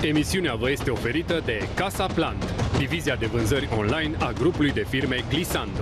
Emisiunea vă este oferită de Casa Plant, divizia de vânzări online a grupului de firme Glissando.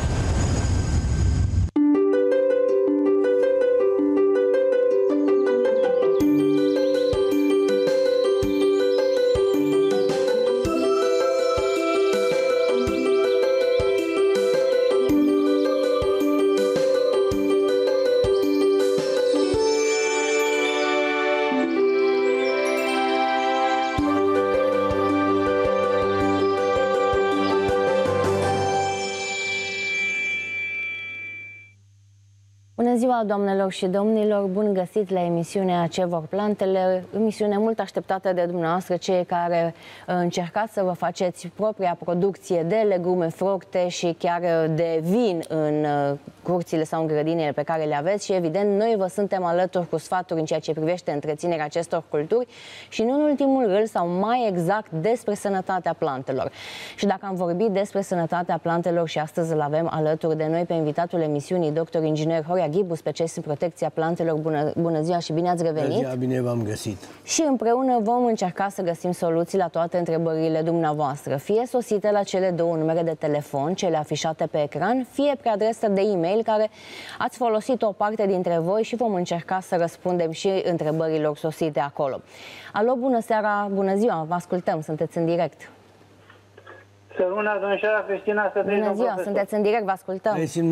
Bună ziua, doamnelor și domnilor! Bun găsit la emisiunea Ce vor plantele, emisiune mult așteptată de dumneavoastră, cei care încercați să vă faceți propria producție de legume, fructe și chiar de vin în curțile sau în grădinile pe care le aveți și, evident, noi vă suntem alături cu sfaturi în ceea ce privește întreținerea acestor culturi și, nu în ultimul rând, sau mai exact, despre sănătatea plantelor. Și dacă am vorbit despre sănătatea plantelor și astăzi îl avem alături de noi pe invitatul emisiunii, doctor inginer Horia Ghibu, specialist în protecția plantelor. Bună ziua și bine ați revenit! Bună ziua, bine v-am găsit! Și împreună vom încerca să găsim soluții la toate întrebările dumneavoastră, fie sosite la cele două numere de telefon, cele afișate pe ecran, fie pe adresa de e-mail care ați folosit o parte dintre voi și vom încerca să răspundem și întrebărilor sosite acolo. Alo, bună seara, bună ziua, vă ascultăm, sunteți în direct. Bună, domnișoara Cristina, să bună ziua, sunteți în direct, vă ascultăm.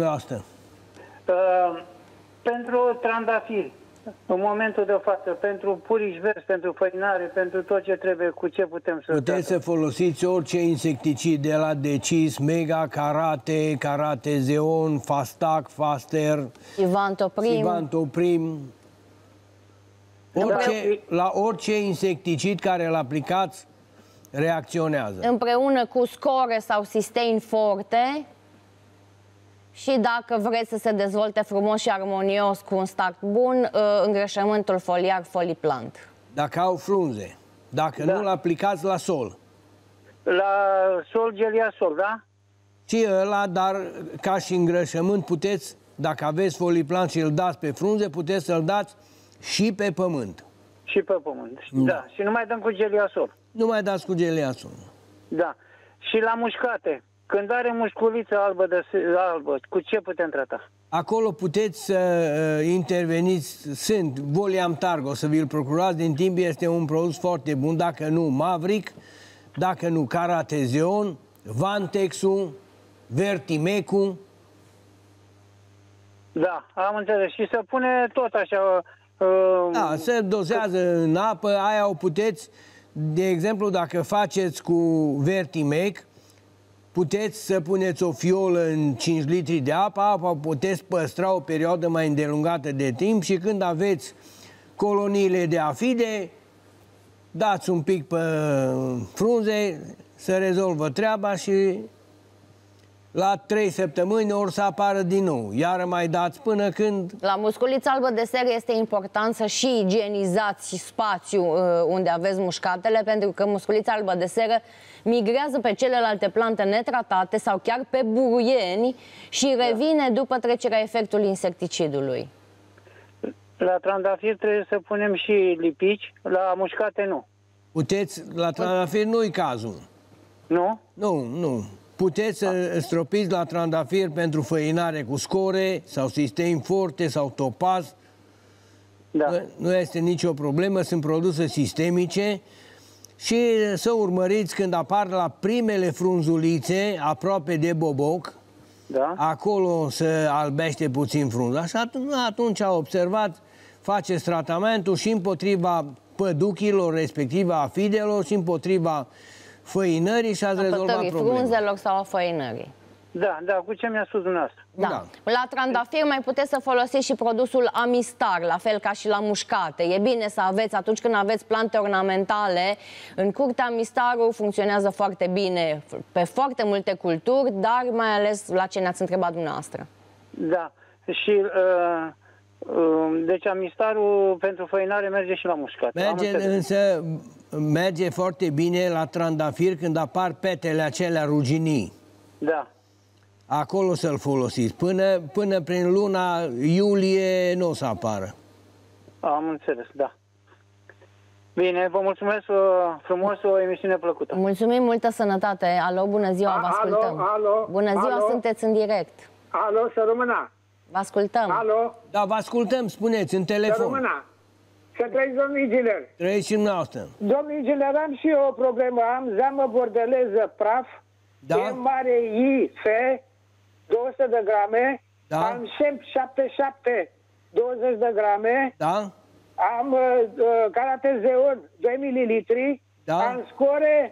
Pentru trandafiri, în momentul de față, pentru puriș vers, pentru făinare, pentru tot ce trebuie, cu ce putem să... Puteți să folosiți orice insecticid de la Decis, Mega, Karate Zeon, Fastac, Faster, Ivantoprim. La orice insecticid care îl aplicați, reacționează. Împreună cu Score sau Sustain Forte. Și dacă vreți să se dezvolte frumos și armonios cu un start bun, îngrășământul foliar Foliplant. Dacă au frunze, dacă nu, îl aplicați la sol. La sol, Geliasol, da? Și ăla, dar ca și îngrășământ puteți, dacă aveți Foliplant și îl dați pe frunze, puteți să-l dați și pe pământ. Și pe pământ, da. Și nu mai dăm cu Geliasol. Nu mai dați cu Geliasol. Da. Și la mușcate. Când are musculiță albă, cu ce putem trata? Acolo puteți să interveniți, sunt Voliam-Targ, o să vi-l procurați din timp, este un produs foarte bun, dacă nu Maverick, dacă nu Karate Zeon, Vantexul, Vertimecul. Da, am înțeles. Și se pune tot așa... Da, se dozează în apă, aia o puteți, de exemplu, dacă faceți cu Vertimec, puteți să puneți o fiolă în 5 litri de apă, apa puteți păstra o perioadă mai îndelungată de timp și când aveți coloniile de afide, dați un pic pe frunze, se rezolvă treaba și la 3 săptămâni ori să apară din nou. Iar mai dați până când... La musculița albă de seră este important să și igienizați spațiul unde aveți mușcatele, pentru că musculița albă de seră migrează pe celelalte plante netratate sau chiar pe buruieni și revine după trecerea efectului insecticidului. La trandafir trebuie să punem și lipici, la mușcate nu. Puteți, la trandafir nu-i cazul. Nu? Nu. Puteți să stropiți la trandafir pentru făinare cu Score sau Sustain Forte sau Topaz. Da. Nu este nicio problemă, sunt produse sistemice. Și să urmăriți când apar la primele frunzulițe, aproape de boboc, da, acolo se albește puțin frunza. Și atunci observați, faceți tratamentul și împotriva păduchilor, respectiv a fidelor, și împotriva făinării și ați rezolvat problema. Frunzelor sau a făinării. Da, cu ce mi-a spus dumneavoastră. Da. La trandafir mai puteți să folosiți și produsul Amistar, la fel ca și la mușcate. E bine să aveți, atunci când aveți plante ornamentale, în curte Amistarul funcționează foarte bine pe foarte multe culturi, dar mai ales la ce ne-ați întrebat dumneavoastră. Da, și deci Amistarul pentru făinare merge și la mușcate. Însă merge foarte bine la trandafir când apar petele acelea ruginii. Da. Acolo să-l folosiți. Până prin luna iulie nu o să apară. Am înțeles, da. Bine, vă mulțumesc frumos, o emisiune plăcută. Mulțumim, multă sănătate. Alo, bună ziua, vă ascultăm. Alo, bună ziua, alo. sunteți în direct. Alo, să rămână. Vă ascultăm. Alo, Da, vă ascultăm, spuneți, în să telefon. rămână. Să trăiți, domnul inginer. Trăiți și dumneavoastră. Domnul inginer, am și eu o problemă. Am zeamă bordeleză praf, Da? E mare I, F, 200 de grame. Da. Am SEMP 77, 20 de grame. Da? Am Caratezeon 2 ml. Da. Am Score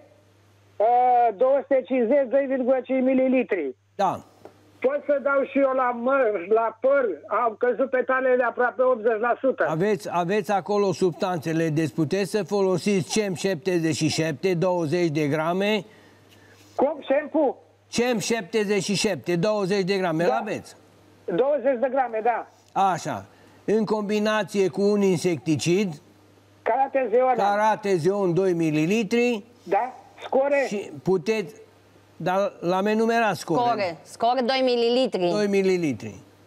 250, 2,5 ml. Da. Pot să dau și eu la măr, la păr, au căzut petalele aproape 80%. Aveți acolo substanțele, deci puteți să folosiți CEM 77, 20 de grame. Cum? Shampoo? CEM 77, 20 de grame, Da. l-aveți? 20 de grame, da. Așa. În combinație cu un insecticid, Caratezeon. Caratezeon 2 ml Da? Score? și puteți, dar l-am enumerat score. Score 2 ml. 2 ml.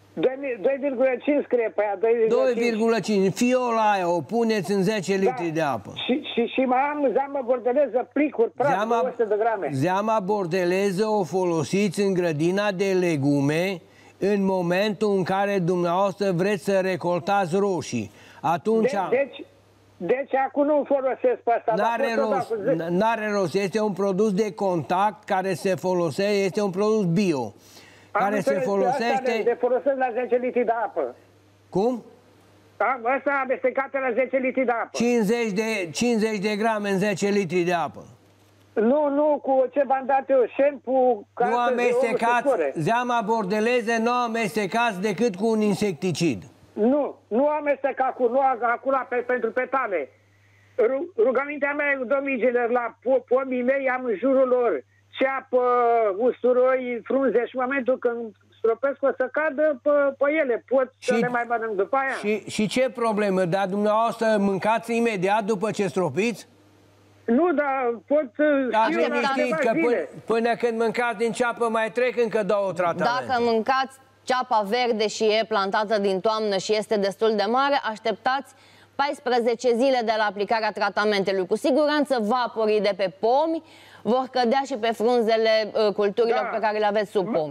2,5 scrie pe aia, 2,5. 2,5. Fiola aia o puneți în 10 litri de apă. Și mai am zeamă bordeleză, plicuri, praf, 200 de grame. Zeama bordeleză o folosiți în grădina de legume în momentul în care dumneavoastră vreți să recoltați roșii. Atunci... Deci acum nu folosesc pe asta. N-are rost. Este un produs de contact care se folosește, este un produs bio. Care se folosește... De folosesc la 10 litri de apă. Cum? Ăsta amestecată la 10 litri de apă. 50 de grame în 10 litri de apă. Nu, cu ce v-am dat eu, shampoo... Nu amestecați, zeama bordeleză nu amestecați decât cu un insecticid. Nu amestecat cu pentru petale. Rugămintea mea, domnul inginer, la pomii mei am în jurul lor ceapă, usturoi, frunze și în momentul când stropesc o să cadă pe ele. Pot să le mai mănânc după aia? Și ce problemă? Dar dumneavoastră mâncați imediat după ce stropiți? Nu, dar pot... Știți că până când mâncați din ceapă mai trec încă 2 tratamente. Dacă mâncați ceapa verde și e plantată din toamnă și este destul de mare, așteptați 14 zile de la aplicarea tratamentului. Cu siguranță vaporii de pe pomi vor cădea și pe frunzele culturilor pe care le aveți sub pomi.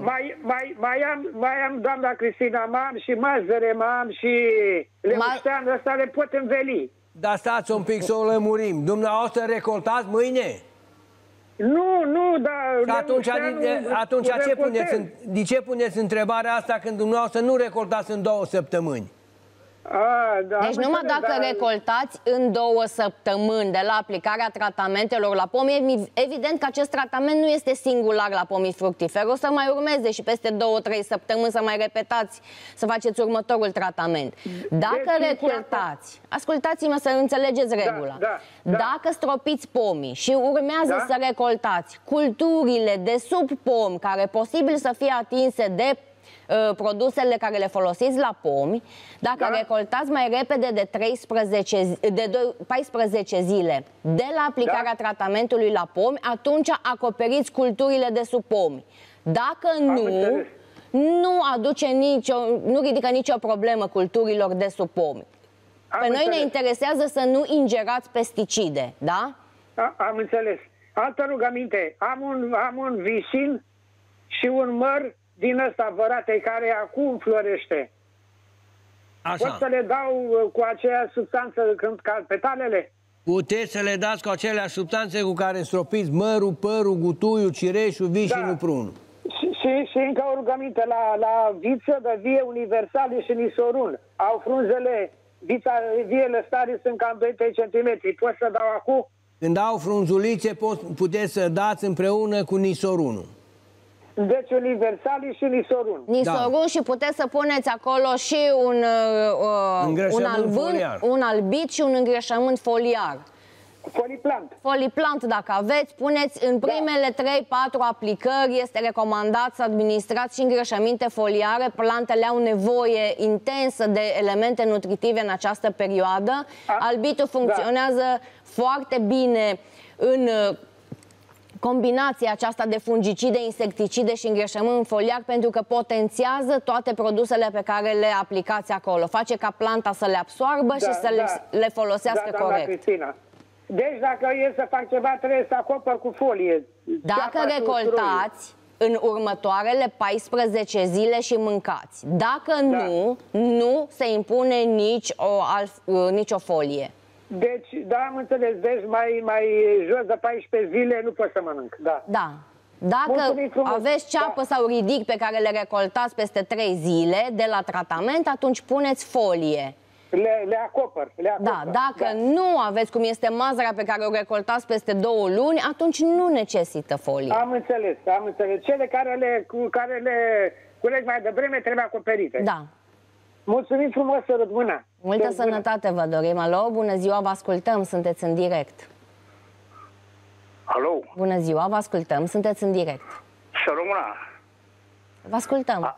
Mai am, doamna Cristina, mai am și mazăre, mai am și leuștean, ăsta le pot înveli. Dar stați un pic să o lămurim. Dumneavoastră recoltați mâine? Nu, dar... Atunci de ce puneți întrebarea asta când dumneavoastră nu recoltați în 2 săptămâni? Deci numai dacă recoltați în 2 săptămâni de la aplicarea tratamentelor la pomi, evident că acest tratament nu este singular la pomii fructiferi. O să mai urmeze și peste 2-3 săptămâni să mai repetați, să faceți următorul tratament. Dacă recoltați, ascultați-mă să înțelegeți regula. Dacă stropiți pomii și urmează să recoltați culturile de sub pom, care posibil să fie atinse de produsele care le folosiți la pomi, dacă recoltați mai repede de 14 zile de la aplicarea tratamentului la pomi, atunci acoperiți culturile de sub pomi. Dacă nu ridică nicio problemă culturilor de sub pomi. Pe noi ne interesează să nu ingerați pesticide, da? Am înțeles. Altă rugăminte. Am un visin și un măr din ăsta vărate care acum florește. Așa. Pot să le dau cu aceeași substanță ca petalele? Puteți să le dați cu aceleași substanțe cu care stropiți mărul, părul, gutuiul, cireșul, vișinul, prunul. Și încă o rugăminte. La viță de vie universale și nisorun au frunzele, viele stare sunt cam 2-3 cm. Pot să dau acum? Când au frunzulițe, puteți să dați împreună cu nisorunul. Deci universali și nisorun. Nisorun și puteți să puneți acolo și un albit și un îngrășământ foliar. Foliplant. Foliplant, dacă aveți, puneți în primele 3-4 aplicări. Este recomandat să administrați și îngrășăminte foliare. Plantele au nevoie intensă de elemente nutritive în această perioadă. Albitul funcționează foarte bine în combinația aceasta de fungicide, insecticide și îngrășământ foliar, pentru că potențiază toate produsele pe care le aplicați acolo. Face ca planta să le absoarbă și să le folosească corect. Cristina. Deci dacă e să fac ceva, trebuie să acopăr cu folie. Dacă recoltați în următoarele 14 zile și mâncați. Dacă nu, nu se impune nicio folie. Deci, da, am înțeles. Deci mai jos de 14 zile nu pot să mănânc. Da. Da. Dacă aveți ceapă sau ridic pe care le recoltați peste 3 zile de la tratament, atunci puneți folie. Le acopăr. Da, dacă nu aveți, cum este mazăra pe care o recoltați peste 2 luni, atunci nu necesită folie. Am înțeles. Cele care le culeg mai devreme trebuie acoperite. Da. Mulțumim frumos, sărut mâna. Multă sănătate vă dorim. Alo, bună ziua, vă ascultăm, sunteți în direct. Alo? Bună ziua, vă ascultăm, sunteți în direct. Să rămână. Vă ascultăm.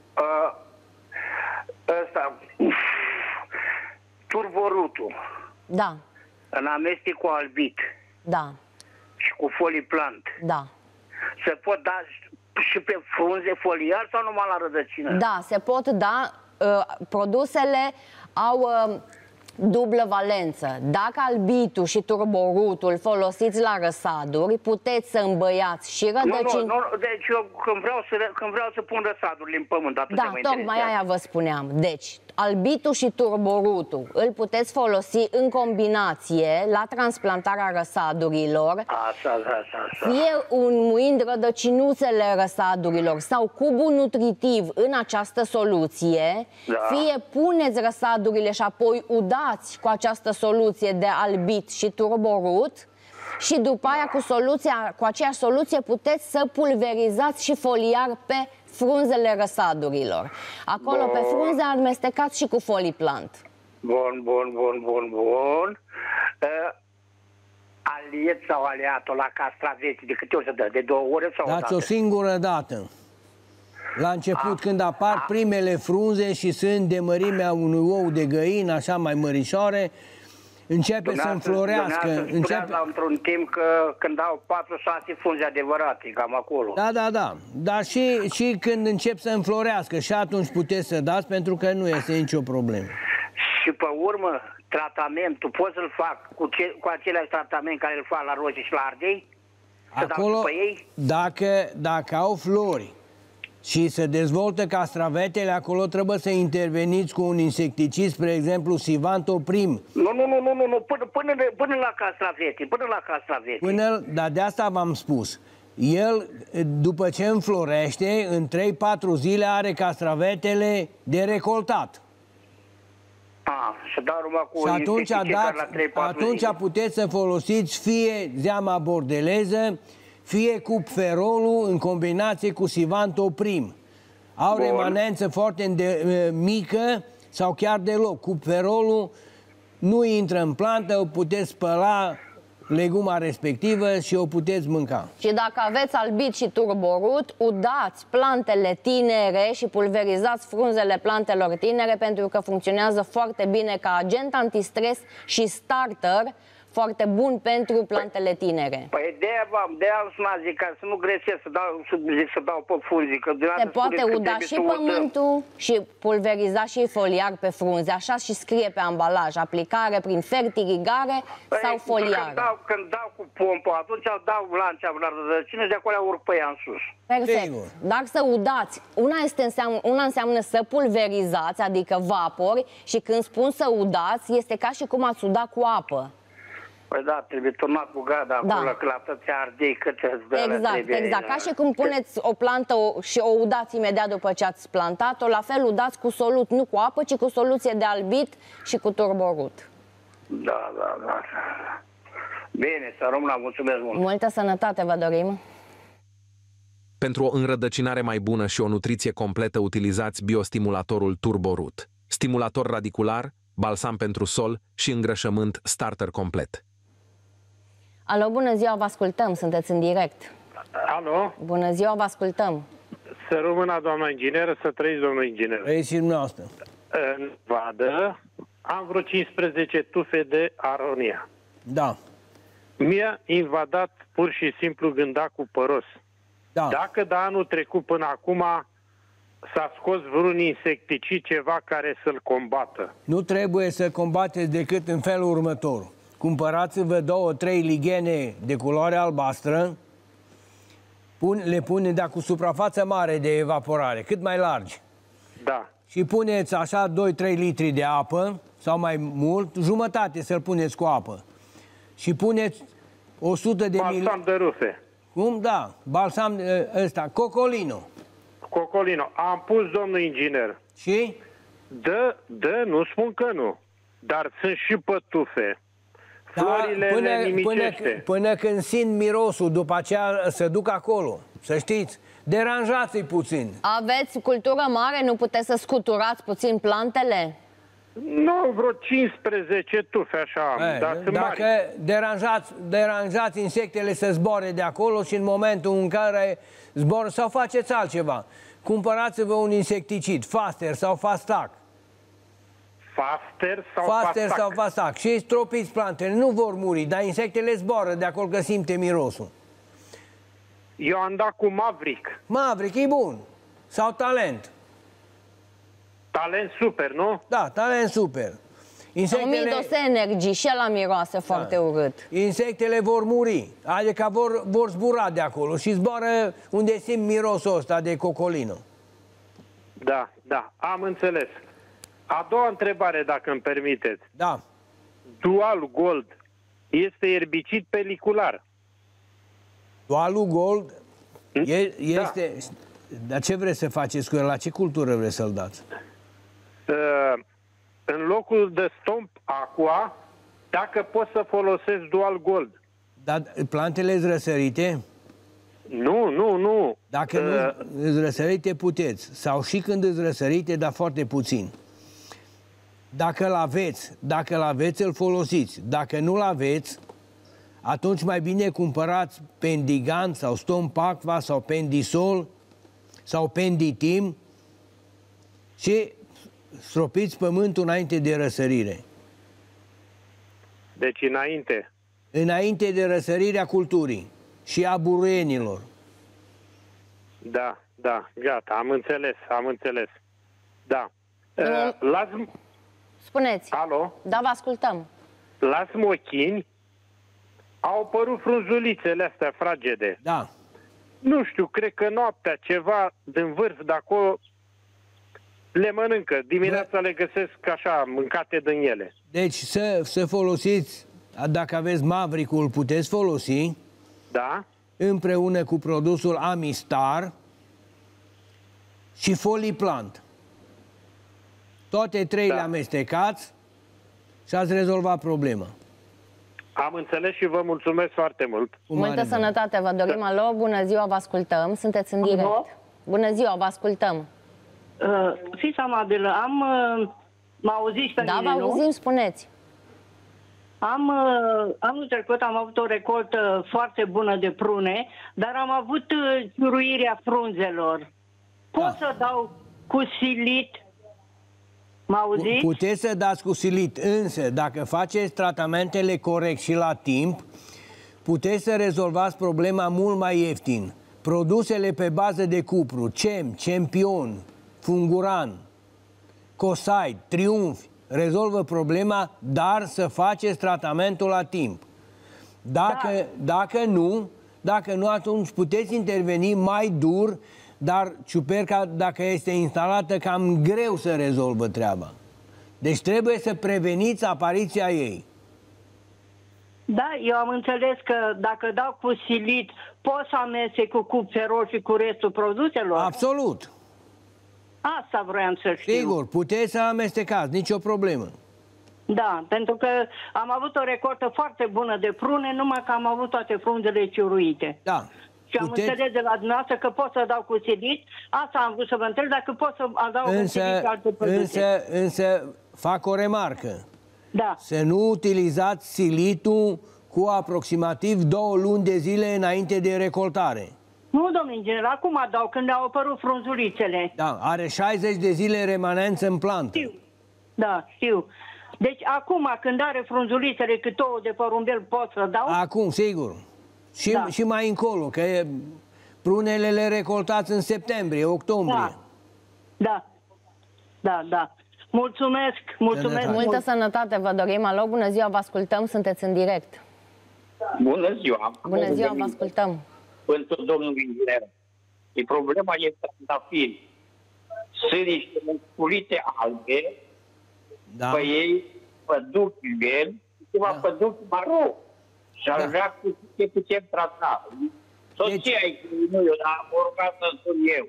Ăsta, turborutul. Da. În amestec cu albit. Da. Și cu folii plant. Da. Se pot da și pe frunze foliar sau numai la rădăcină? Da, se pot da. Produsele au dublă valență. Dacă albitul și turborutul folosiți la răsaduri, puteți să îmbăiați și rădăcini. Nu, deci eu când vreau să pun răsadurile în pământ, atunci da, tocmai aia vă spuneam. Deci, albitul și turborutul îl puteți folosi în combinație la transplantarea răsadurilor. Fie înmuind rădăcinuțele răsadurilor sau cubul nutritiv în această soluție, fie puneți răsadurile și apoi udați cu această soluție de albit și turborut și după aia cu aceeași soluție puteți să pulverizați și foliar pe frunzele răsadurilor. Acolo pe frunze amestecați și cu folii plant. Bun. Aliet sau aliatul la castraveți, de câte ori se dă? De 2 ore sau o dată? Dați o singură dată. La început, când apar primele frunze și sunt de mărimea unui ou de găină, așa mai mărișoare, începe să înflorească. Într-un timp că când au 4-6 frunze adevărate, cam acolo. Da. Dar și când încep să înflorească, și atunci puteți să dați, pentru că nu este nicio problemă. Și pe urmă, tratamentul pot să-l fac cu același tratament care îl fac la roșii și la ardei? Acolo, dacă au flori și se dezvoltă castravetele, acolo trebuie să interveniți cu un insecticid, spre exemplu Sivantoprim. Nu, până la castravete. Dar de asta v-am spus. El, după ce înflorește, în 3-4 zile are castravetele de recoltat. Și dau numai cu atunci puteți să folosiți fie zeama bordeleză, fie cupferolul în combinație cu Sivantoprim. Au remanență foarte mică sau chiar deloc. Cupferolul nu intră în plantă, o puteți spăla leguma respectivă și o puteți mânca. Și dacă aveți albit și turborut, udați plantele tinere și pulverizați frunzele plantelor tinere, pentru că funcționează foarte bine ca agent antistres și starter, foarte bun pentru plantele tinere. Păi de-aia am sunat, zic, ca să nu greșesc, să dau pe frunze. Se poate uda și pământul și pulveriza și foliar pe frunze. Așa și scrie pe ambalaj. Aplicare prin fertirigare sau foliar. Când dau cu pompă, atunci dau lancea la rădăcină și de acolo urc pe ea în sus. Perfect. Dar să udați. Una înseamnă să pulverizați, adică vapori, și când spun să udați, este ca și cum ați uda cu apă. Păi da, trebuie turnat cu gada acolo, că la atâția ardei cât îți dă. Exact. Ca și cum puneți o plantă și o udați imediat după ce ați plantat-o, la fel udați cu solut, nu cu apă, ci cu soluție de albit și cu turborut. Da. Bine, să rămână, mulțumesc mult. Multă sănătate vă dorim. Pentru o înrădăcinare mai bună și o nutriție completă, utilizați biostimulatorul Turborut. Stimulator radicular, balsam pentru sol și îngrășământ starter complet. Alo, bună ziua, vă ascultăm, sunteți în direct. Alo? Bună ziua, vă ascultăm. Să rămână doamna ingineră, să trăiți domnul inginer. Trăiți și dumneavoastră. În vadă am vreo 15 tufe de aronia. Da. Mi-a invadat pur și simplu gândacul păros. Da. Dacă de anul trecut până acum s-a scos vreun insecticid, ceva care să-l combată. Nu trebuie să combateți decât în felul următor. cumpărați-vă 2-3 lighene de culoare albastră, le puneți, dar cu suprafață mare de evaporare, cât mai largi. Da. Și puneți așa 2-3 litri de apă, sau mai mult, jumătate să-l puneți cu apă. Și puneți 100 de ml... Balsam de rufe. Cum? Da, balsam ăsta, Cocolino. Cocolino. Am pus, domnul inginer. Și? Nu spun că nu. Dar sunt și pătufe. Florile le nimicește. Până când simt mirosul, după aceea se duc acolo. Să știți, deranjați-i puțin. Aveți cultură mare? Nu puteți să scuturați puțin plantele? Nu, vreo 15 tufe așa, dar sunt dacă mari. deranjați insectele să zboare de acolo și în momentul în care zbor, sau faceți altceva. Cumpărați-vă un insecticid, Faster sau Fastac. Faster sau Fastac. Și stropiți plantele, nu vor muri, dar insectele zboară de acolo că simte mirosul. Eu am dat cu Maverick. Maverick e bun. Sau Talent. Talent super, nu? Da, Talent super. Midos Energy, și ăla miroase foarte urât. Insectele vor muri, adică vor zbura de acolo și zboară unde simt mirosul ăsta de Cocolino. Da, am înțeles. A doua întrebare, dacă îmi permiteți. Da. Dual Gold este erbicid pelicular. Dualul Gold este... Da. Dar ce vreți să faceți cu el? La ce cultură vreți să-l dați? În locul de Stomp Aqua, dacă pot să folosesc Dual Gold. Dar plantele îți răsărite? Nu. Dacă nu îți răsărite, puteți. Sau și când îți răsărite, dar foarte puțin. Dacă l-aveți, îl folosiți. Dacă nu l-aveți, atunci mai bine cumpărați Pendigant sau Stomp Aqua sau Pendisol sau Penditim și stropiți pământul înainte de răsărire. Deci înainte. Înainte de răsărirea culturii și a buruienilor. Da, gata, am înțeles. Da. Spuneți. Alo? Da, vă ascultăm. La smochini au apărut frunzulițele astea fragede. Da. Nu știu, cred că noaptea ceva din vârf de acolo le mănâncă. Dimineața le găsesc așa, mâncate din ele. Deci să folosiți, dacă aveți Maverick-ul, puteți folosi. Da. Împreună cu produsul Amistar și Foliplant. Toate trei le amestecați și ați rezolvat problema. Am înțeles și vă mulțumesc foarte mult. Multă sănătate vă dorim. Alo, bună ziua, vă ascultăm. Sunteți în direct. Bună ziua, vă ascultăm. Fiți amabilă, mă auziți pe mine, nu? Da, vă auzim, spuneți. Anul trecut am avut o recoltă foarte bună de prune, dar am avut ciuruirea frunzelor. Pot să dau cu silit? Mă auziți? Puteți să dați cu silit, însă dacă faceți tratamentele corect și la timp, puteți să rezolvați problema mult mai ieftin. Produsele pe bază de cupru, Champion, Funguran, Coside, Triumph, rezolvă problema, dar să faceți tratamentul la timp. Dacă nu, atunci puteți interveni mai dur, dar ciuperca, dacă este instalată, cam greu să rezolvă treaba. Deci trebuie să preveniți apariția ei. Da, eu am înțeles că dacă dau cu silit, pot să amestec cu cupferol și cu restul produselor? Absolut. Asta vroiam să știu. Sigur, puteți să amestecați, nicio problemă. Da, pentru că am avut o recoltă foarte bună de prune, numai că am avut toate frunzele ciuruite. Da. Și am înțeles de la dumneavoastră că pot să dau cu silit. Asta am vrut să vă întreb, dacă pot să adaug cu silit și alte produse. Însă fac o remarcă. Da. Să nu utilizați silitul cu aproximativ 2 luni de zile înainte de recoltare. Nu, domnule inginer, acum adaug, când au apărut frunzulițele. Da, are 60 de zile remanență în plantă. Știu. Da, știu. Deci acum, când are frunzulițele cât ouă de porumbel, pot să dau? Acum, sigur. Și mai încolo, că prunele le recoltați în septembrie, octombrie. Da. Mulțumesc, mulțumesc. Multă sănătate vă dorim. Alo, bună ziua, vă ascultăm, sunteți în direct. Bună ziua! Bună ziua, vă ascultăm. Pentru domnul inginer. Problema e trandafiri. Sunt niște musculite albe, pe ei păduc ieri, ceva păduc maro. Și ar vrea cu ce putem trata. Soția nu eu, dar mă rugat să sun eu.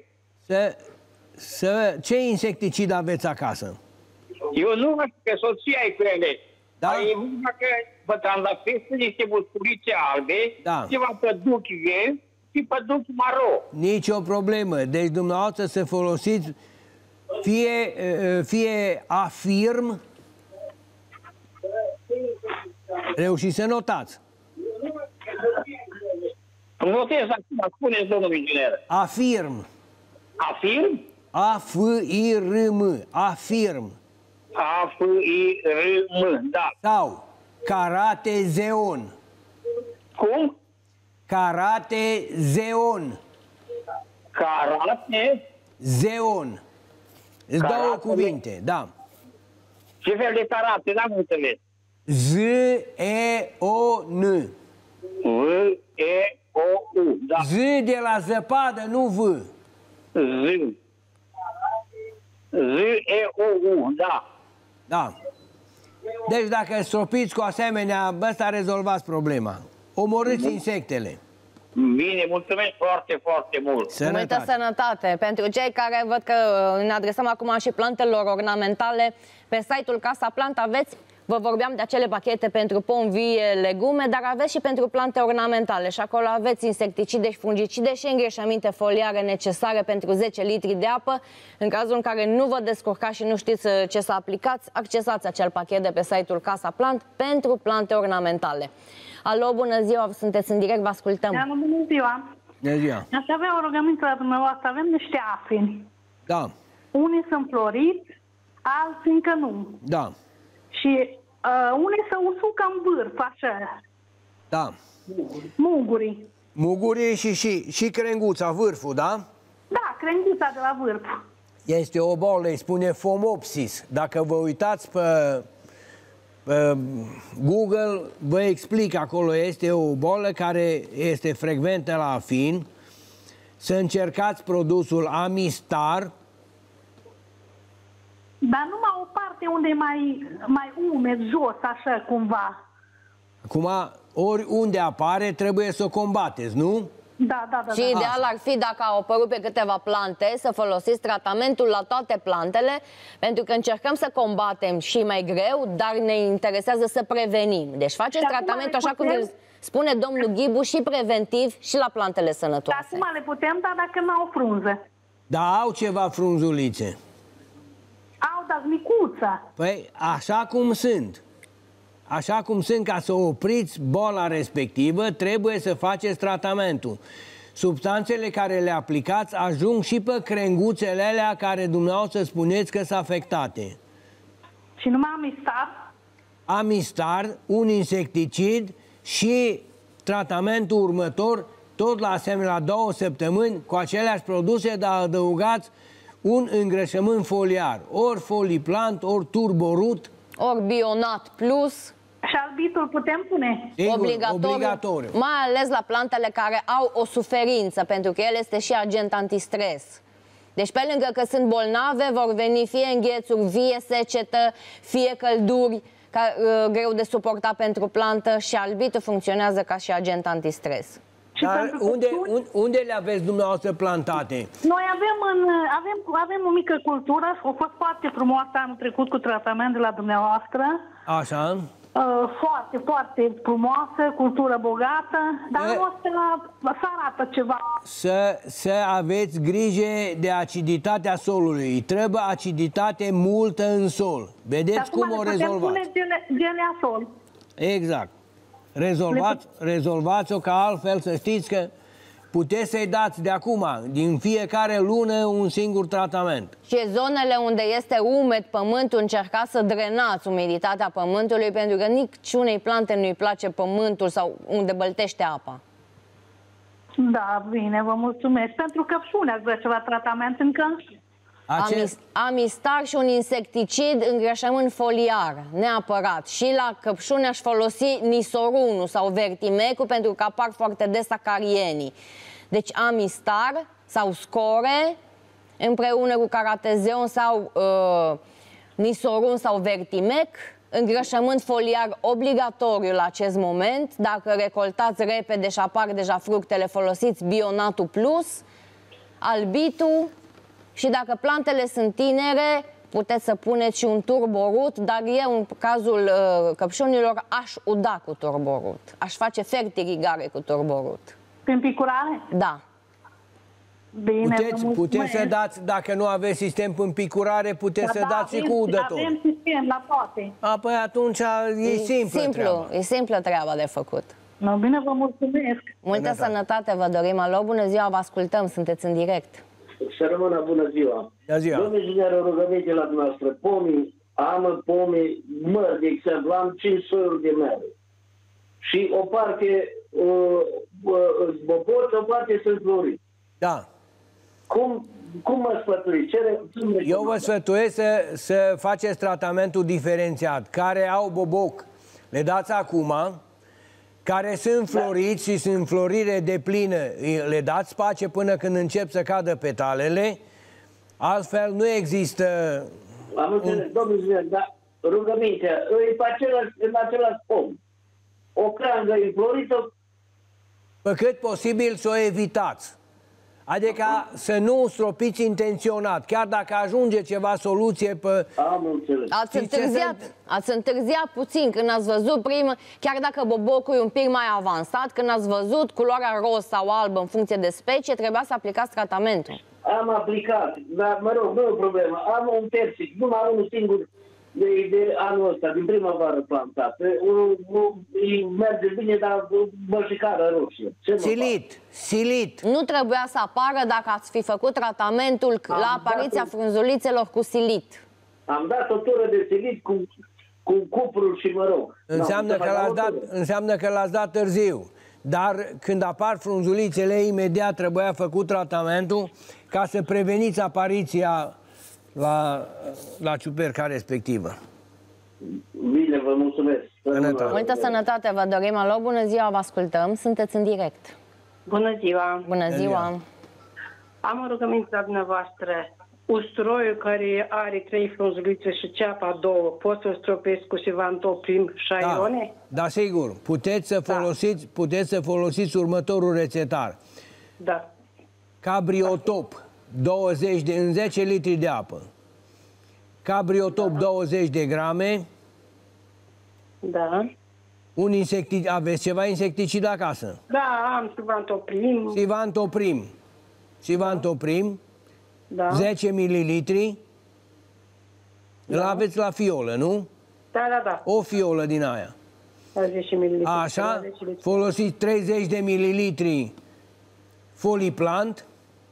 Ce insecticid aveți acasă? Eu nu știu că soția e cu ele. Da? E că pe trandafiri sunt niște musculițe albe, ceva păduc ieri și păduc maro. Nici o problemă. Deci dumneavoastră să folosiți fie afirm. Reușiți să notați. Notez acum, spuneți, domnul inginer. Afirm. Afirm? A-F-I-R-M. Afirm. A-F-I-R-M, da. Sau Karate Zeon. Cum? Karate Zeon. Karate Zeon. Îți două cuvinte, da. Ce fel de karate? N-am înțeles. Z-E-O-N. V-E-O-U, da. Z de la zăpadă, nu V. Z. Z-E-O-U, da. Da. Deci dacă stropiți cu asemenea, ăsta rezolvați problema. Omorâți insectele. Bine, mulțumesc foarte, foarte mult. Multă sănătate. Pentru cei care văd că ne adresăm acum și plantelor ornamentale, pe site-ul Casa Plant aveți, vă vorbeam de acele pachete pentru pom vie, legume, dar aveți și pentru plante ornamentale și acolo aveți insecticide și fungicide și îngreșăminte foliare necesare pentru 10 litri de apă. În cazul în care nu vă descurcați și nu știți ce să aplicați, accesați acel pachet de pe site-ul Casa Plant pentru plante ornamentale. Alo, bună ziua, sunteți în direct, vă ascultăm. Bună ziua. Bună ziua. Aș avea o rugăminte la dumneavoastră. Avem niște afini. Da. Unii sunt floriți, alții încă nu. Da. Și unii se usucă în vârf, așa. Da. Mugurii. Mugurii și crenguța, vârful, da? Da, crenguța de la vârf. Este o bolă, îi spune Phomopsis. Dacă vă uitați pe Google, vă explic, acolo este o bolă care este frecventă la afin. Să încercați produsul Amistar. Dar numai o parte unde e mai umed, jos, așa, cumva. Acum, oriunde apare, trebuie să o combateți, nu? Da. Și ideal ar fi, dacă au apărut pe câteva plante, să folosiți tratamentul la toate plantele, pentru că încercăm să combatem și mai greu, dar ne interesează să prevenim. Deci faceți tratamentul, așa cum spune domnul Ghibu, și preventiv și la plantele sănătoase. Dar acum le putem da dacă nu au frunze. Da, au ceva frunzulițe. Au, dar micuța. Păi, așa cum sunt. Așa cum sunt, ca să opriți boala respectivă, trebuie să faceți tratamentul. Substanțele care le aplicați ajung și pe crenguțele alea care dumneavoastră spuneți că sunt afectate. Și numai Amistar? Amistar, un insecticid și tratamentul următor, tot la asemenea 2 săptămâni, cu aceleași produse, dar adăugați un îngrășământ foliar. Ori Foliplant, ori Turborut. Ori Bionat Plus. Și albitul putem pune? Obligatoriu. Mai ales la plantele care au o suferință, pentru că el este și agent antistres. Deci pe lângă că sunt bolnave, vor veni fie înghețuri, fie secetă, fie călduri, greu de suportat pentru plantă, și albitul funcționează ca și agent antistres. Dar unde le aveți dumneavoastră plantate? Noi avem o mică cultură, a fost foarte frumoasă anul trecut cu tratament de la dumneavoastră. Așa. Foarte, foarte frumoasă, cultură bogată, dar nu o să arată ceva. Să aveți grijă de aciditatea solului. Îi trebuie aciditate multă în sol. Vedeți cum o rezolvați. Pune geleasol. Exact. Rezolvați-o, că altfel să știți că puteți să-i dați de acum, din fiecare lună, un singur tratament. Și zonele unde este umed pământul, încercați să drenați umiditatea pământului, pentru că niciunei plante nu-i place pământul sau unde băltește apa. Da, bine, vă mulțumesc. Pentru căpșune ați vrea ceva tratament încă? Amistar și un insecticid, îngrășământ foliar, neapărat. Și la căpșuni aș folosi Nisorunul sau Vertimecul pentru că apar foarte des acarienii. Deci Amistar sau Score împreună cu Caratezeon sau Nisorun sau Vertimec, îngrășământ foliar obligatoriu la acest moment. Dacă recoltați repede și apar deja fructele, folosiți Bionatul Plus, Albitul. Și dacă plantele sunt tinere, puteți să puneți și un turborut, dar eu, în cazul căpșunilor, aș uda cu turborut. Aș face fertirigare cu turborut. Prin picurare? Da. Bine, puteți să dați, dacă nu aveți sistem în picurare, puteți să dați și cu udător. Avem sistem la toate. Păi atunci e simplă treaba. E simplă treaba de făcut. No, bine, vă mulțumesc. Multă sănătate vă dorim. Alo, bună ziua, vă ascultăm, sunteți în direct. Să rămână, bună ziua. Bună ziua. Domnul inginer, o rugăminte la dumneavoastră. Pomii, am pomii, măr, de exemplu, am 5 soiuri de mere. Și o parte boboți, o parte sunt floriți. Da. Cum mă sfătuiți? Eu vă sfătuiesc să faceți tratamentul diferențiat. Care au boboc, le dați acum. Care sunt floriți și sunt florire de plină, le dați pace până când încep să cadă petalele. Altfel nu există... Am înțeles, domnul inginer, dar rugămintea, e în același pom. O creangă înflorită... Pe cât posibil să o evitați. Adică să nu stropiți intenționat, chiar dacă ajunge ceva soluție pe... Am înțeles. Ați întârziat puțin când ați văzut chiar dacă bobocul e un pic mai avansat, când ați văzut culoarea roz sau albă în funcție de specie, trebuia să aplicați tratamentul. Am aplicat, dar mă rog, nu e o problemă. Am un persic, numai unul singur de anul ăsta, din primăvară plantat. Îi merge bine, dar bășicară roșie. Silit. Nu trebuia să apară dacă ați fi făcut tratamentul la apariția frunzulițelor cu silit. Am dat o tură de silit cu cuprul și mă rog. Înseamnă că l-ați dat târziu. Dar când apar frunzulițele, imediat trebuia făcut tratamentul ca să preveniți apariția la ciuperca respectivă. Bine, vă mulțumesc. Multă sănătate vă dorim. Alo, bună ziua, vă ascultăm. Sunteți în direct. Bună ziua. Bună ziua. Am o rugăminte la dumneavoastră. Usturoiul care are 3 frunzulițe și ceapa 2, pot să-l stropesc cu Sivantoprim și Aione? Da, sigur. Puteți să folosiți următorul rețetar. Da. Cabriotop. 20 în 10 litri de apă. Cabriotop 20 de grame. Da. Aveți ceva insecticid acasă? Da, am Sivantoprim. Sivantoprim. Da. 10 mililitri. Îl aveți la fiolă, nu? Da. O fiolă din aia. 10 mililitri. Așa. Folosiți 30 de mililitri Foliplant.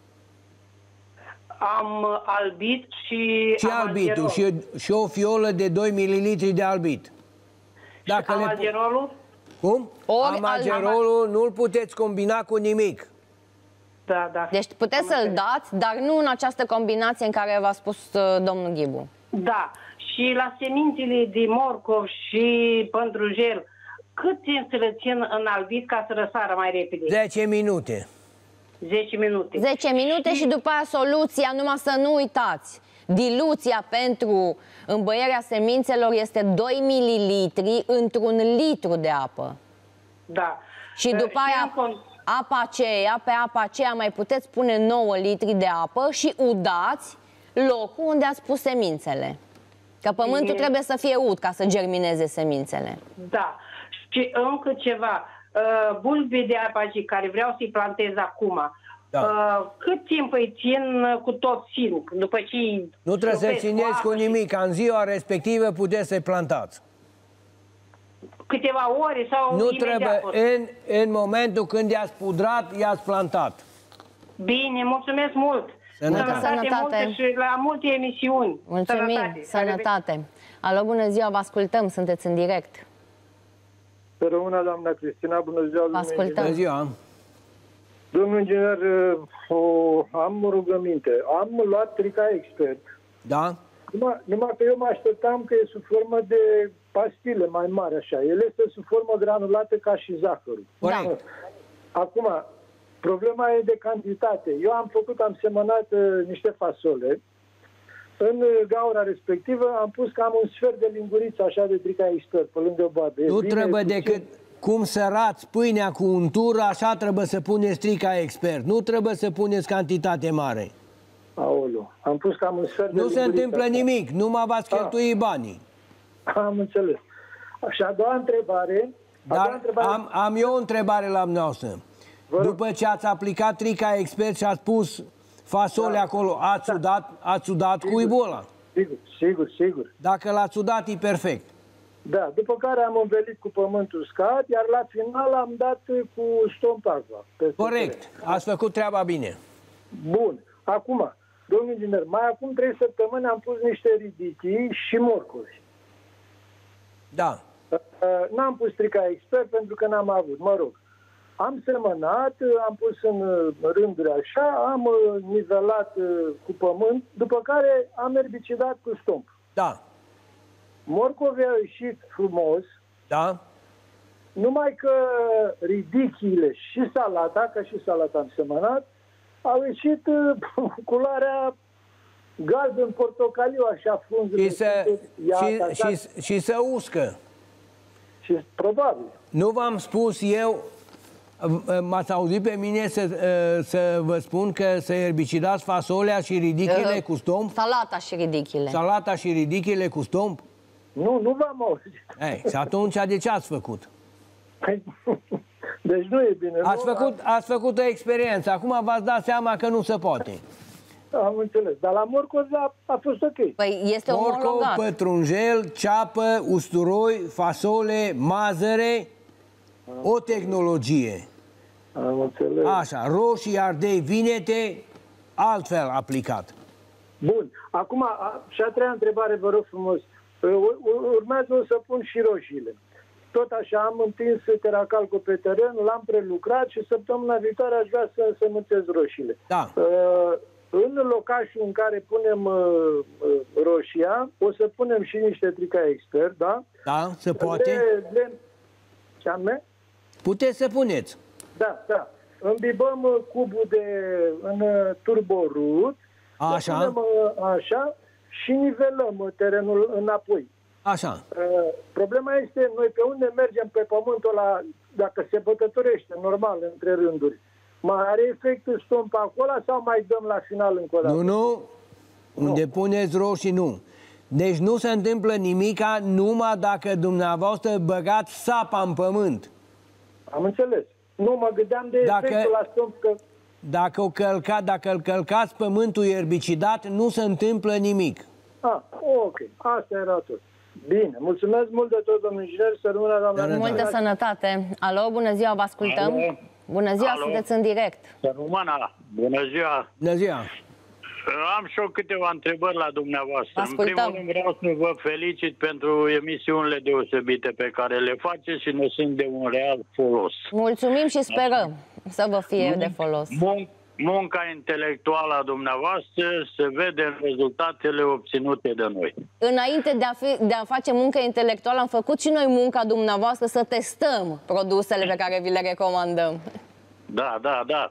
Am albit și albitul și o fiolă de 2 ml de albit. Dacă amagerolul? Cum? Amagerolul nu-l puteți combina cu nimic. Da. Deci puteți să-l dați, dar nu în această combinație în care v-a spus domnul Ghibu. Da. Și la semințele de morcov și păndrujel, cât timp să le țin în albit ca să răsară mai repede? 10 minute. 10 minute. 10 minute și după aia soluția, numai să nu uitați. Diluția pentru îmbăierea semințelor este 2 ml într-un litru de apă. Da. Și după aia pe apa aceea mai puteți pune 9 litri de apă și udați locul unde ați pus semințele. Că pământul trebuie să fie ud ca să germineze semințele. Da. Și încă ceva. Bulbii de apaci care vreau să-i plantez acum, cât timp îi țin cu tot țin? După ce nu trebuie să țineți cu nimic, în ziua respectivă puteți să-i plantați. Câteva ore sau nu trebuie, în momentul când i-ați pudrat, i-ați plantat. Bine, mulțumesc mult! Sănătate multă și la multe emisiuni. Mulțumim, sănătate! Alo, bună ziua, vă ascultăm, sunteți în direct. Să rămână, doamna Cristina, bună ziua. Ascultăm. Bună ziua. Domnul inginer, am o rugăminte. Am luat Trica Expert. Da? Numai că eu mă așteptam că e sub formă de pastile mai mari, așa. El este sub formă granulată ca și zahărul. Da. Acum, problema e de cantitate. Eu am semănat niște fasole. În gaura respectivă am pus cam un sfert de linguriță așa de Trica Expert, pe lângă boabe. Nu trebuie decât cum sărați pâinea cu untură, așa trebuie să puneți Trica Expert. Nu trebuie să puneți cantitate mare. Aoleu, am pus cam un sfert de linguriță. Nu se întâmplă nimic, numai v-ați cheltui banii. Am înțeles. Și a doua întrebare... Am eu o întrebare la dumneavoastră. După ce ați aplicat Trica Expert și ați pus fasole acolo, ați sudat cuibul ăla? Sigur. Dacă l-ați sudat, e perfect. Da, după care am învelit cu pământul uscat, iar la final am dat cu stomp aqua. Corect, ați făcut treaba bine. Bun, acum, domnul inginer, mai acum 3 săptămâni am pus niște ridichii și morcovi. Da. N-am pus Trica Expert pentru că n-am avut, mă rog. Am semănat, am pus în rânduri așa, am nivelat cu pământ, după care am erbicidat cu stomp. Da. Morcovii au ieșit frumos. Da. Numai că ridichiile și salata, că și salata am semănat, au ieșit culoarea galben portocaliu, așa frunzele. Și se uscă. Și probabil. Nu v-am spus eu, m-ați auzit pe mine să vă spun că să erbicidați fasolea și ridichile cu stomp? Salata și ridichile. Salata și ridichile cu stomp? Nu v-am auzit. Și atunci de ce ați făcut? Deci nu e bine. Ați făcut o experiență, acum v-ați dat seama că nu se poate. Am înțeles, dar la morcov a fost ok. Păi este morcov, pătrunjel, ceapă, usturoi, fasole, mazăre, o tehnologie. Am înțeles. Așa, roșii, ardei, vinete, altfel aplicat. Bun, acum, și a treia întrebare, vă rog frumos. Urmează să pun și roșiile. Tot așa, am întins teracalcul pe teren, l-am prelucrat și săptămâna viitoare aș vrea să semănțez roșiile. Da. În locașul în care punem roșia, o să punem și niște Trica Expert, da? Da, se poate. Ce anume? Puteți să puneți. Da. Îmbibăm cubul în turborut, așa. Punem așa și nivelăm terenul înapoi. Așa. Problema este, noi pe unde mergem pe pământul ăla, dacă se bătătorește normal între rânduri, mai are efectul stomp acolo sau mai dăm la final încă o dată? Nu. Unde puneți roșii, nu. Deci nu se întâmplă nimica numai dacă dumneavoastră băgați sapa în pământ. Am înțeles. Nu, mă gândeam de efectul la stomp că... Dacă îl călcați pământul erbicidat, nu se întâmplă nimic. Ok. Asta era tot. Bine, mulțumesc mult de tot, domnul inginer, să rămână, doamna. Multă sănătate. Alo, bună ziua, vă ascultăm. Alo. Bună ziua, sunteți în direct. Să rămână, bună ziua. Bună ziua. Am și eu câteva întrebări la dumneavoastră. Ascultăm. În primul rând vreau să vă felicit pentru emisiunile deosebite pe care le faceți și ne sunt de un real folos. Mulțumim și sperăm să vă fie de folos. Munca intelectuală a dumneavoastră se vede în rezultatele obținute de noi. Înainte de a face muncă intelectuală, am făcut și noi munca dumneavoastră să testăm produsele pe care vi le recomandăm. Da.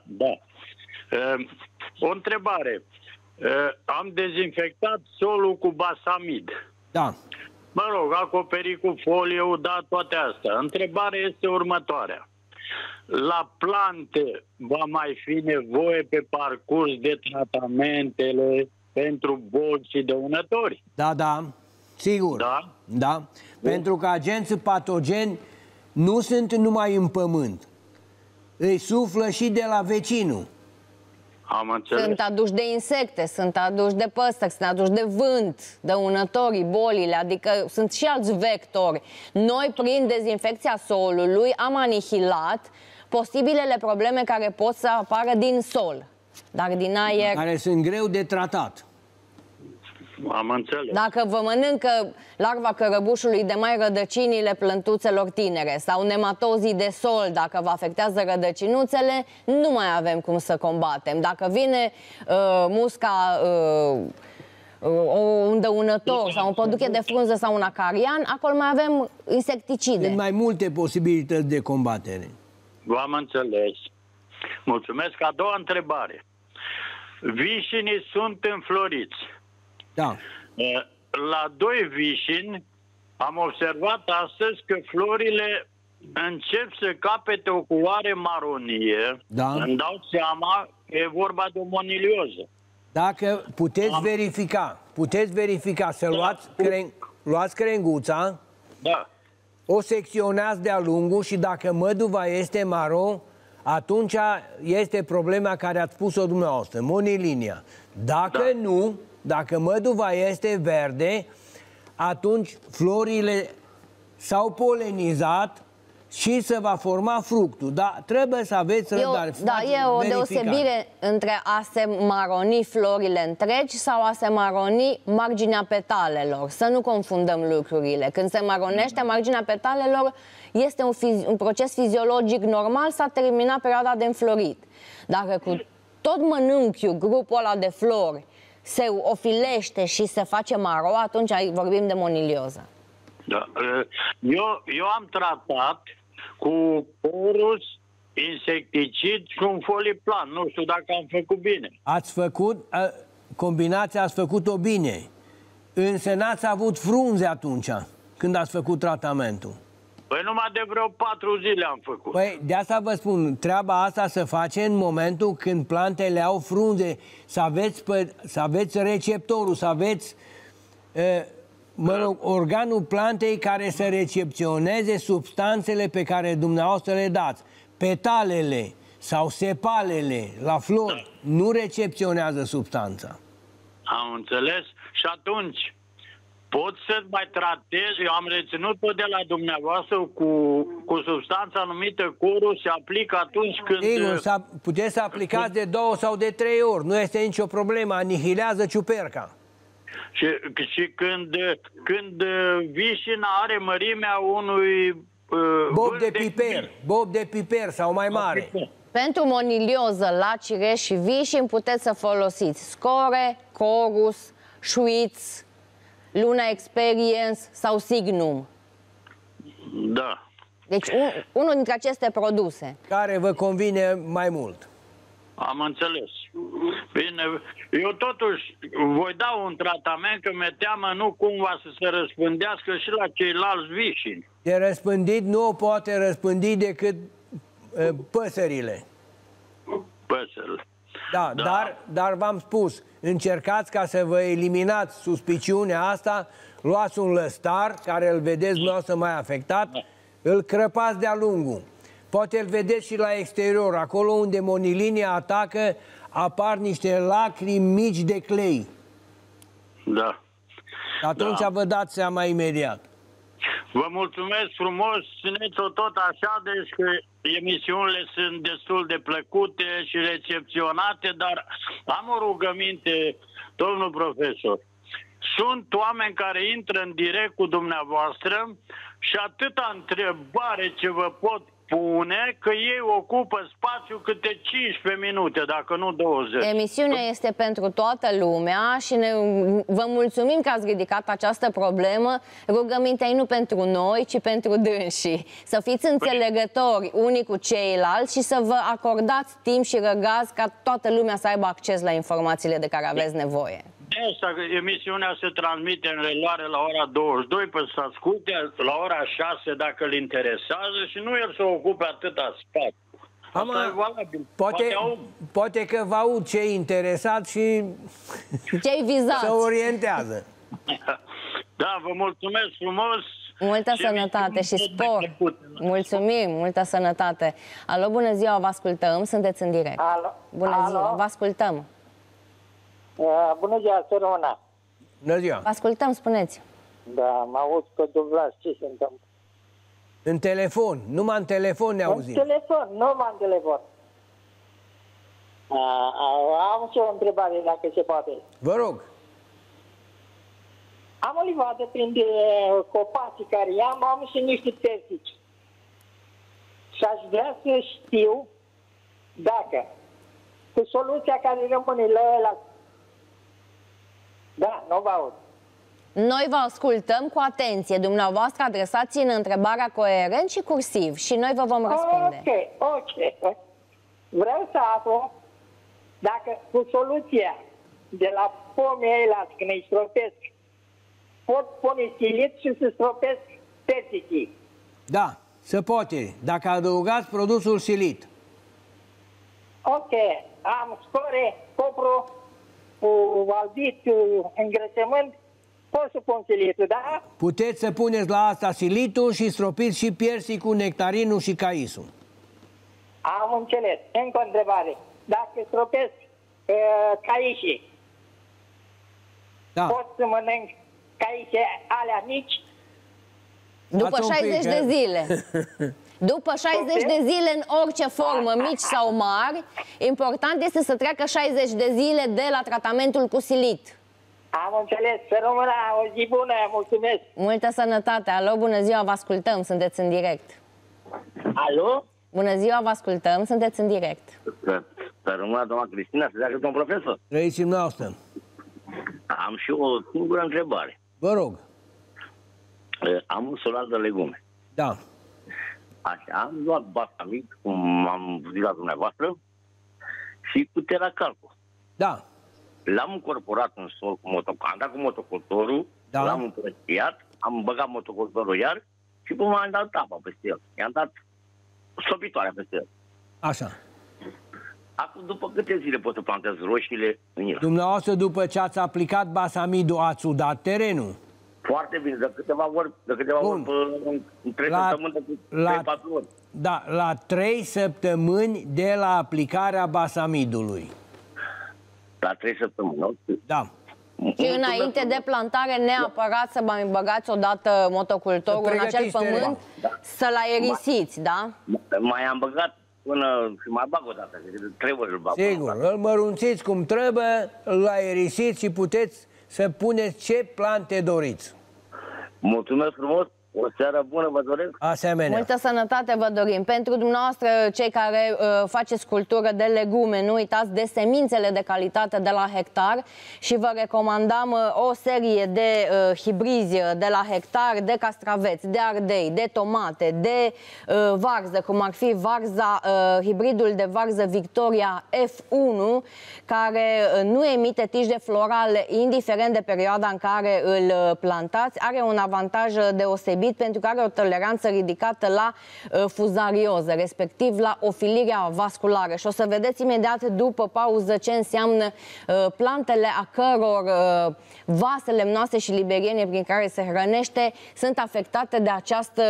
O întrebare. Am dezinfectat solul cu basamid. Da. Mă rog, acoperit cu folie, toate astea. Întrebarea este următoarea. La plante va mai fi nevoie pe parcurs de tratamentele pentru boli și dăunători? Da, sigur. Da. Pentru că agenții patogeni nu sunt numai în pământ. Îi suflă și de la vecinul. Am înțeles. Sunt aduși de insecte, sunt aduși de păsări, sunt aduși de vânt, dăunătorii, bolile, adică sunt și alți vectori. Noi, prin dezinfecția solului, am anihilat posibilele probleme care pot să apară din sol, dar din aer... Care sunt greu de tratat. Am înțeles. Dacă vă mănâncă larva cărăbușului de mai rădăcinile plântuțelor tinere sau nematozii de sol, dacă vă afectează rădăcinuțele, nu mai avem cum să combatem. Dacă vine musca, un dăunător sau un păduche de frunză sau un acarian, acolo mai avem insecticide. Sunt mai multe posibilități de combatere. V-am înțeles. Mulțumesc. A doua întrebare. Vișinii sunt înfloriți. Da. La 2 vișini am observat astăzi că florile încep să capete o culoare maronie. Da. Îmi dau seama că e vorba de o monilioză. Dacă puteți verifica, să luați crenguța, da. O secționați de-a lungul și dacă măduva este maro, atunci este problema care ați spus-o dumneavoastră, monilinia. Dacă nu, dacă măduva este verde, atunci florile s-au polenizat și se va forma fructul. Dar trebuie să aveți răbdare. Da, e o deosebire între a se maroni florile întregi sau a se maroni marginea petalelor. Să nu confundăm lucrurile. Când se maronește marginea petalelor, este un proces fiziologic normal, s-a terminat perioada de înflorit. Dacă cu tot mănunchiul, grupul ăla de flori, se ofilește și se face maro, atunci vorbim de monilioză. Da. Eu am tratat cu porus, insecticid și un foliplan. Nu știu dacă am făcut bine. Ați făcut, combinația ați făcut-o bine. Însă n-ați avut frunze atunci, când ați făcut tratamentul. Păi numai de vreo 4 zile am făcut. Păi de asta vă spun, treaba asta se face în momentul când plantele au frunze, să aveți receptorul, să aveți organul plantei care să recepționeze substanțele pe care dumneavoastră le dați. Petalele sau sepalele la flori nu recepționează substanța. Am înțeles. Și atunci pot să mai tratez, eu am reținut-o de la dumneavoastră cu substanța numită Corus, se aplică atunci când... Sigur, puteți să aplicați de 2 sau de 3 ori, nu este nicio problemă, anihilează ciuperca. Și când vișina are mărimea unui... bob de piper sau mai mare. Pentru monilioză la cireș și vișini puteți să folosiți Score, Corus, Schwitz, Luna Experience sau Signum. Da. Deci unul dintre aceste produse. Care vă convine mai mult. Am înțeles. Bine, eu totuși voi da un tratament că mi-e teamă nu cumva să se răspândească și la ceilalți vișini. De răspândit nu o poate răspândi decât păsările. Păsările. Da, dar v-am spus, încercați ca să vă eliminați suspiciunea asta, luați un lăstar, care îl vedeți dumneavoastră mai afectat, îl crăpați de-a lungul. Poate îl vedeți și la exterior, acolo unde monilinia atacă, apar niște lacrimi mici de clei. Da. Atunci vă dați seama imediat. Vă mulțumesc frumos, țineți-o tot așa, deci că emisiunile sunt destul de plăcute și recepționate, dar am o rugăminte, domnul profesor. Sunt oameni care intră în direct cu dumneavoastră și atâta întrebare ce vă pot pune că ei ocupă spațiu câte 15 minute, dacă nu 20. Emisiunea este pentru toată lumea și vă mulțumim că ați ridicat această problemă. Rugămintea e nu pentru noi, ci pentru dânsii. Să fiți înțelegători unii cu ceilalți și să vă acordați timp și răgaz ca toată lumea să aibă acces la informațiile de care aveți nevoie. De asta emisiunea se transmite în reluare la ora 22, pe să asculte la ora 6 dacă îl interesează și nu el să ocupe atâta spațiu. Asta e valabil. Poate că vă aud ce-i interesat și ce-i vizat. să orientează. Da, vă mulțumesc frumos. Multă sănătate și spor. Mulțumim, multă sănătate. Alo, bună ziua, vă ascultăm, sunteți în direct. Alo. Bună ziua, vă ascultăm. Bună ziua, Sărăuna. Bună ziua. Vă ascultăm, spuneți. Da, mă aud pe dublați, ce se întâmplă? În telefon, numai în telefon ne auzim. În telefon, numai în telefon. Am și o întrebare, dacă se poate. Vă rog. Am o livadă printre copacii care am și niște persici. Și aș vrea să știu dacă cu soluția care rămâne la ăla. Da, nu vă aud. Noi vă ascultăm cu atenție. Dumneavoastră adresați-ne întrebarea coerent și cursiv și noi vă vom răspunde. Ok. Vreau să aflu dacă cu soluția de la pomii ăia când îi stropesc, pot pune silit și să stropesc persicii. Da, se poate, dacă adăugați produsul silit. Ok, am score, copru, albit, îngrășământ, pot să pun silitul, da? Puteți să puneți la asta silitul și stropiți și persicul, nectarinul și caisul. Am înțeles. Încă o întrebare. Dacă stropesc caișii, da, pot să mănânc caișii alea mici? După 60 de zile. După 60 de zile, în orice formă, mici sau mari, important este să treacă 60 de zile de la tratamentul cu silit. Am înțeles. Să rămână o zi bună, mulțumesc. Multă sănătate. Alo, bună ziua, vă ascultăm, sunteți în direct. Alo? Bună ziua, vă ascultăm, sunteți în direct. Să rămână doamna Cristina, să dea domn profesor. Trăiți-mi noastră. Am și o singură întrebare. Vă rog. Am un solar de legume. Da. Așa, am luat Basamid, cum am zis la dumneavoastră, și cu Teracalco. Da. L-am încorporat în sol cu motocultorul, am dat cu motocultorul, da, l-am împrăștiat, am băgat motocultorul iar și până am dat apa peste el. I-am dat sopitoarea peste el. Așa. Acum, după câte zile pot să plantez roșiile în el? Dumneavoastră, după ce ați aplicat Basamidul, ați udat terenul? Foarte bine, de câteva ori în 3 săptămâni, de 3-4 ori. Da, la 3 săptămâni de la aplicarea Basamidului. La 3 săptămâni, nu? Da. Și înainte de plantare, neapărat să mai băgați odată motocultorul în acel pământ, să-l aerisiți, da? Mai am băgat până și mai bag o dată, 3 ori îl bag. Sigur, îl mărunțiți cum trebuie, îl aerisiți și puteți să puneți ce plante doriți. Mulțumesc frumos, o seară bună vă doresc. Asemenea. Multă sănătate vă dorim. Pentru dumneavoastră, cei care faceți cultură de legume, nu uitați de semințele de calitate de la hectar și vă recomandam o serie de hibrizi de la hectar, de castraveți, de ardei, de tomate, de varză, cum ar fi varza, hibridul de varză Victoria F1, care nu emite tije florale, indiferent de perioada în care îl plantați. Are un avantaj deosebit pentru că are o toleranță ridicată la fuzarioză, respectiv la ofilirea vasculară. Și o să vedeți imediat după pauză ce înseamnă plantele a căror vase lemnoase și liberiene prin care se hrănește sunt afectate de această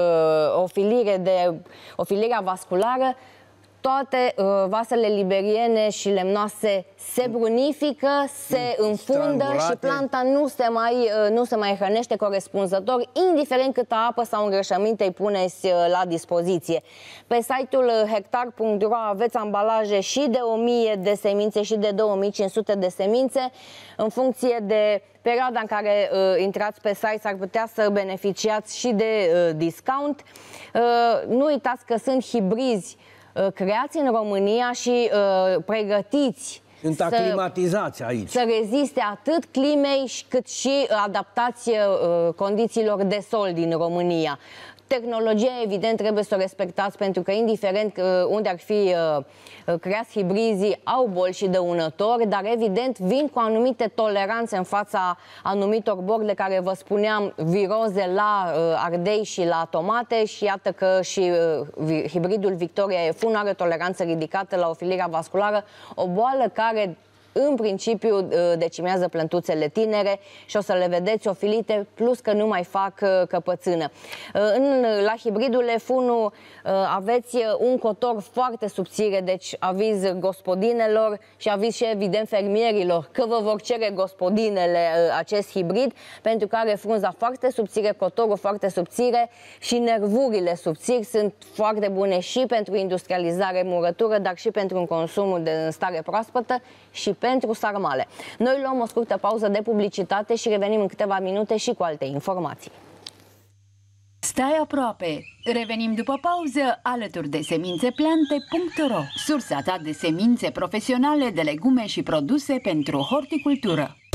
ofilirea vasculară. Toate vasele liberiene și lemnoase se brunifică, se înfundă și planta nu se mai hrănește corespunzător, indiferent câtă apă sau îngrășăminte îi puneți la dispoziție. Pe site-ul hectar.ro aveți ambalaje și de 1000 de semințe și de 2500 de semințe. În funcție de perioada în care intrați pe site, s-ar putea să beneficiați și de discount. Nu uitați că sunt hibrizi creați în România și pregătiți sunt aclimatizați aici. Să reziste atât climei cât și adaptați condițiilor de sol din România. Tehnologia, evident, trebuie să o respectați, pentru că, indiferent unde ar fi creați hibrizii, au boli și dăunători, dar, evident, vin cu anumite toleranțe în fața anumitor boli de care vă spuneam, viroze la ardei și la tomate, și iată că și hibridul Victoria F1 are toleranță ridicată la ofilirea vasculară, o boală care în principiu decimează plântuțele tinere și o să le vedeți ofilite, plus că nu mai fac căpățână. La hibridul F1 aveți un cotor foarte subțire, deci aviz gospodinelor și aviz și evident fermierilor că vă vor cere gospodinele acest hibrid, pentru că are frunza foarte subțire, cotorul foarte subțire și nervurile subțiri sunt foarte bune și pentru industrializare, murătură, dar și pentru un consum în stare proaspătă și pentru sarmale. Noi luăm o scurtă pauză de publicitate și revenim în câteva minute și cu alte informații. Stai aproape! Revenim după pauză alături de semințeplante.ro, sursa ta de semințe profesionale de legume și produse pentru horticultură.